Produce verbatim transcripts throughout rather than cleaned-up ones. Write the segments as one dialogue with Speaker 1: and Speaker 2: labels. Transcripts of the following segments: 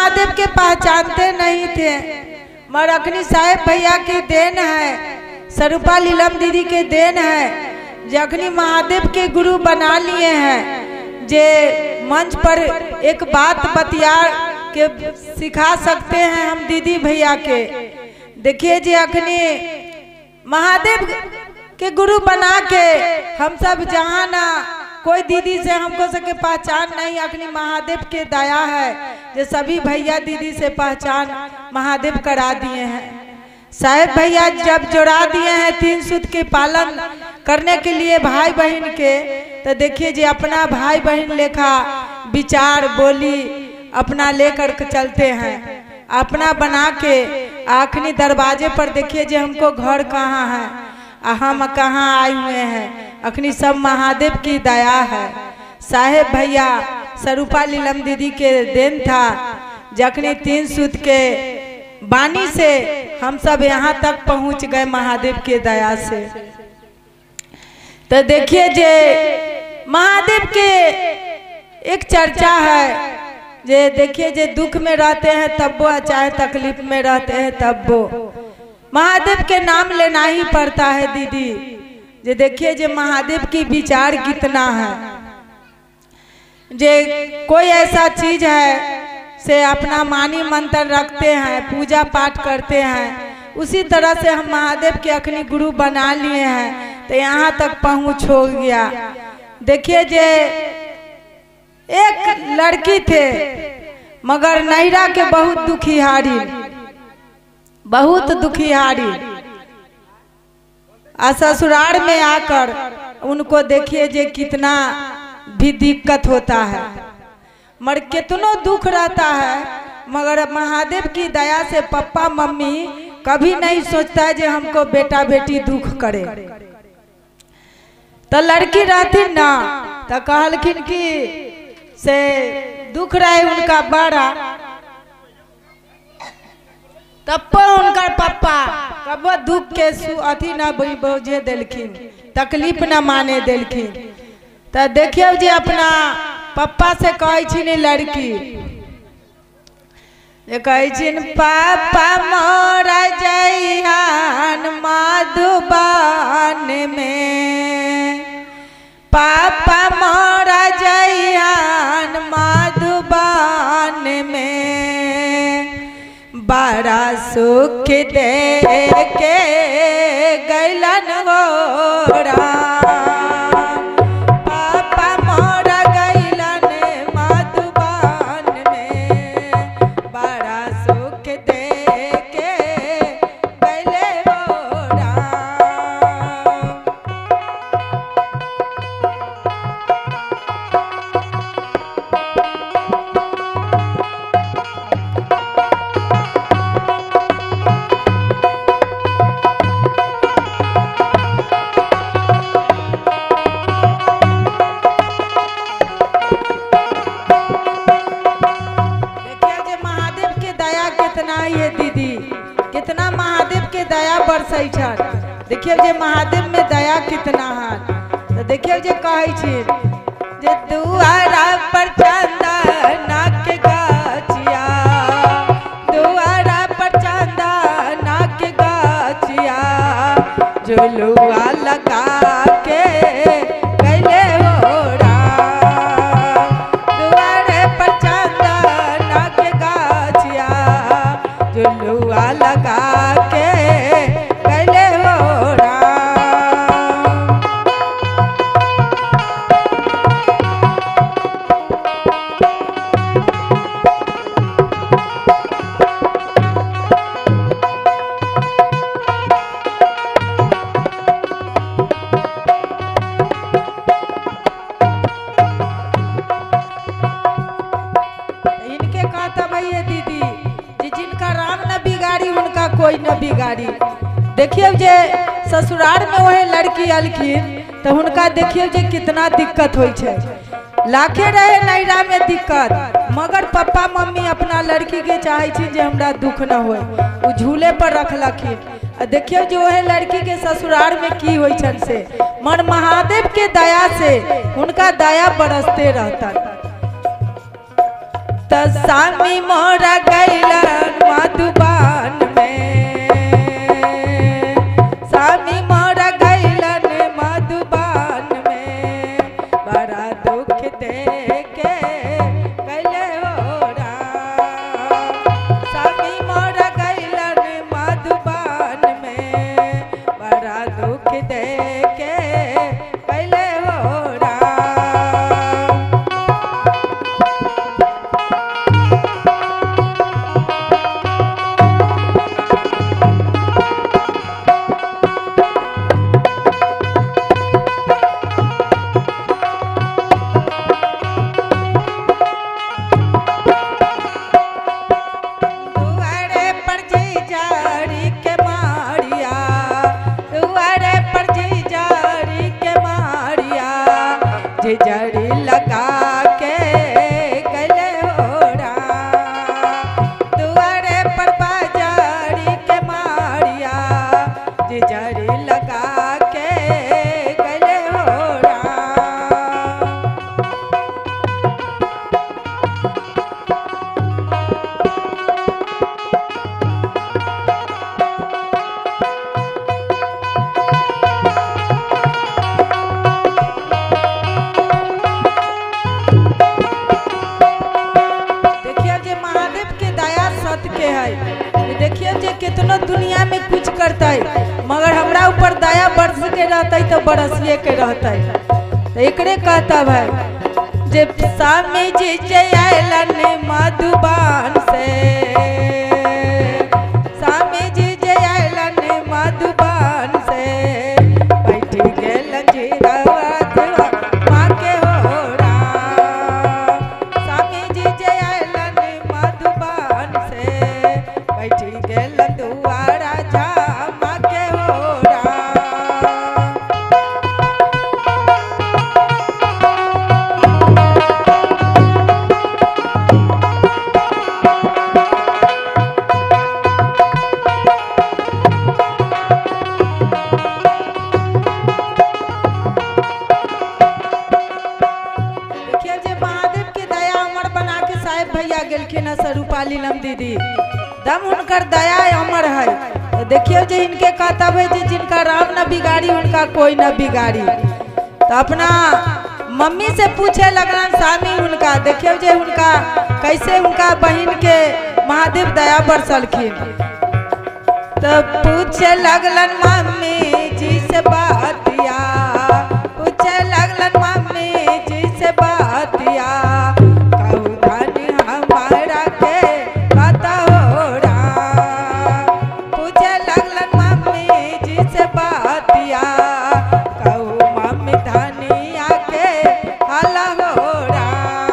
Speaker 1: महादेव के पहचानते नहीं थे, मगर अखनी साहेब भैया की देन है, स्वरूपा लीलम दीदी के देन है, जो अखनी महादेव के गुरु बना लिए हैं, जे मंच पर एक बात बतिया के सिखा सकते हैं हम दीदी भैया के। देखिए जी अखनी महादेव के गुरु बना के हम सब जहाँ ना कोई दीदी से हमको सके पहचान नहीं, अखनी महादेव के दया है जो सभी भैया दीदी से पहचान महादेव करा दिए हैं। साहेब भैया जब जोड़ा दिए हैं तीन सूत्र के पालन करने के लिए भाई बहन के, तो देखिए जी अपना भाई बहन लेखा विचार बोली अपना लेकर के चलते हैं, अपना बना के आखिरी दरवाजे पर देखिए जी हमको घर कहाँ है, हम कहाँ आए हुए हैं, अखनी सब महादेव की दया है। साहेब भैया स्वरूपा लीलम दीदी के देन था, जखनी तीन सूत्र के बानी से हम सब यहाँ तक पहुँच गए महादेव के दया से। तो देखिए जे महादेव के एक चर्चा है, जे देखिए जे दुख में रहते हैं तब वो, चाहे तकलीफ में रहते हैं तब वो, महादेव के नाम लेना ही पड़ता है दीदी। जे देखिए जे महादेव की विचार कितना है, जे कोई ऐसा चीज है से अपना मानी मंत्र रखते हैं, पूजा पाठ करते हैं, उसी तरह से हम महादेव के अखनी गुरु बना लिए हैं, तो यहाँ तक पहुँच हो गया। देखिए जे एक लड़की थे मगर नैरा के बहुत दुखिहारी, बहुत दुखिहारी, आ ससुराल में आकर उनको देखिए जे कितना भी दिक्कत होता है, मगर कितनो दुख रहता है, मगर महादेव की दया से पापा मम्मी कभी नहीं सोचता है जे हमको बेटा बेटी दुख करे। तो लड़की रहती ना तो कहलखिन कि से दुख रहे उनका बड़ा, तब उनका पप्पा कब दुख के अथी न बोझे दिलखिन, तकलीफ न माने दिलखिन। तो देखिए जी अपना पप्पा से कही लड़की कही पापा मोरा जइहान मधुबन में, पापा मोरा जइहान मधुबन में, बड़ा सुख दे के गैलन गोरा, पापा मोरा गैलन मधुबन में, बड़ा सुख दे के गैले गोरा। कितना महादेव के दया बरसई छन, देखिए जे महादेव में दया कितना है। तो देखिए जे कहे छी जे दुआरा पर चंदना के गाछिया, दुआरा पर चंदना के गाछिया, झुलुआ लगा के कैले होरा, दुआरे पर चंदना के गाछिया, झुलुआ लगा के कैले होरा। इनके कहता भैया दीदी जी जिनका राम न बिगाड़ी उनका कोई न बिगाड़ी। देखिए जे ससुराल में वह लड़की अलखिन तो उनका देखिए जे कितना दिक्कत होई छे, लाखे रहे नैरा में दिक्कत, मगर पापा मम्मी अपना लड़की के चाहे छी जे हमरा दुख न होए, वो झूले पर रखलखिन। देखिए जो वह लड़की के ससुराल में की होई छन से, मन महादेव के दया से उनका दया बरसते रहता। तो स्वामी मोरा गैलन मधुबन में, स्वामी मोरा गैलन मधुबन में, बड़ा दुख देके गैले हो राम। स्वामी मोरा गैलन मधुबन में, बड़ा दुख देके गैले हो राम। जड़ी लगा के गले हो राम, दुआरे पर बाजारी के मारिया, जड़ी लगा के गले हो राम। देखिए जे कितना दुनिया में कुछ करता है, मगर हमरा ऊपर दया बरस के रहता है तो बरसिए के रहता है। तो एकरे कहता भाई जे स्वामी जी जयलन मधुबन से, स्वामी जी जयलन मधुबन से, बैठी गेलन जीरावत माँ के हो राम। स्वामी जी जयलन मधुबन से, बैठी गेलन दुआरा झामा के हो राम। देखिए जे महादेव के दया अमर बना के साहेब भैया गेलखिन है स्वरूपा लीलम दीदी, दम उनकर दया अमर है। तो देखिए जे इनके कहता है जे जिनका राम न बिगाड़ी उनका कोई न बिगाड़ी। तो अपना मम्मी से पूछे लगलन स्वामी उनका, देखिए जे उनका कैसे उनका बहन के महादेव दया बरसलखिन। तो पूछे लगलन मम्मी जी से बातिया, पूछे लगलन मम्मी जी से बातिया, कहू धनी हमारा के पता हो राम। पूछे लगलन मम्मी जी से बातिया, कहू मम्मी धनिया के हाला हो राम।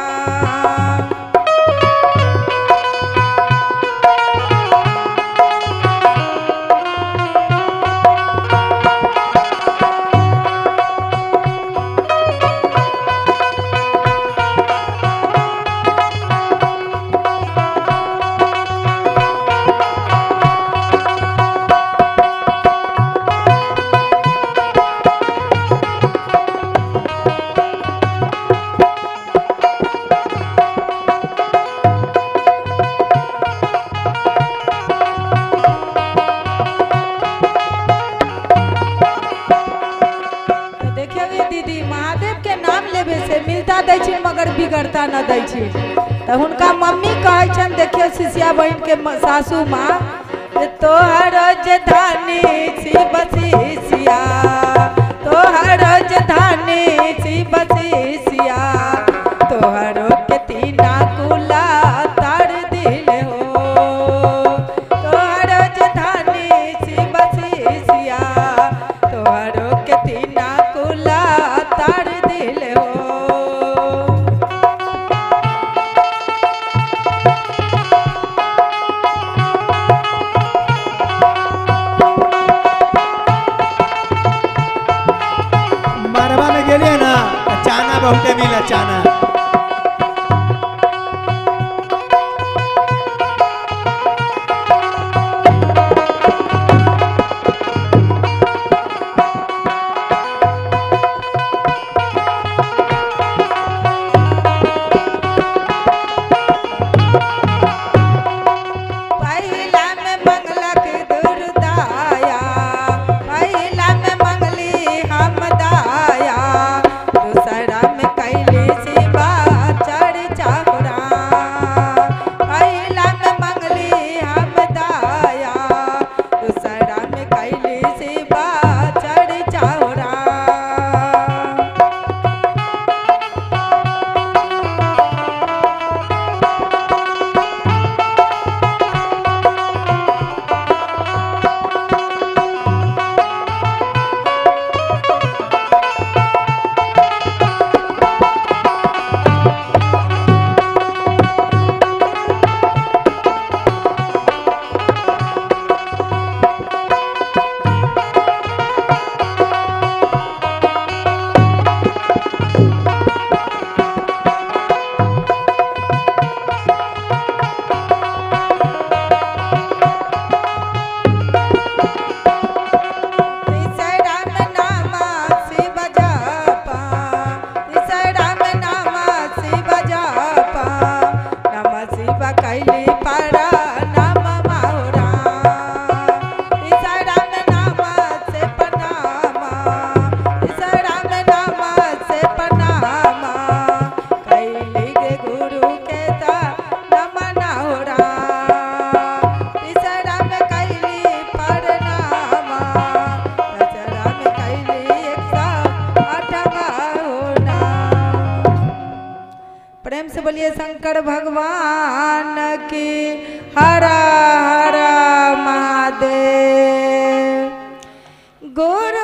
Speaker 1: मगर बिगड़ता न दै छी। तो हुनका मम्मी कहै छन, देखियो शिष्या बहन के सासू माँ, तोहर जे धानी सी बसिया, तोहर जे धानी सी बसिया, तोहरो के तीना कुला तार दिल हो, तोहर जे धानी सी बसिया, तोहरो के तीना कुला तार दिल हो।
Speaker 2: बहुते मिला चाना।
Speaker 1: से बोलिए शंकर भगवान की हरा हरा महादेव। गोर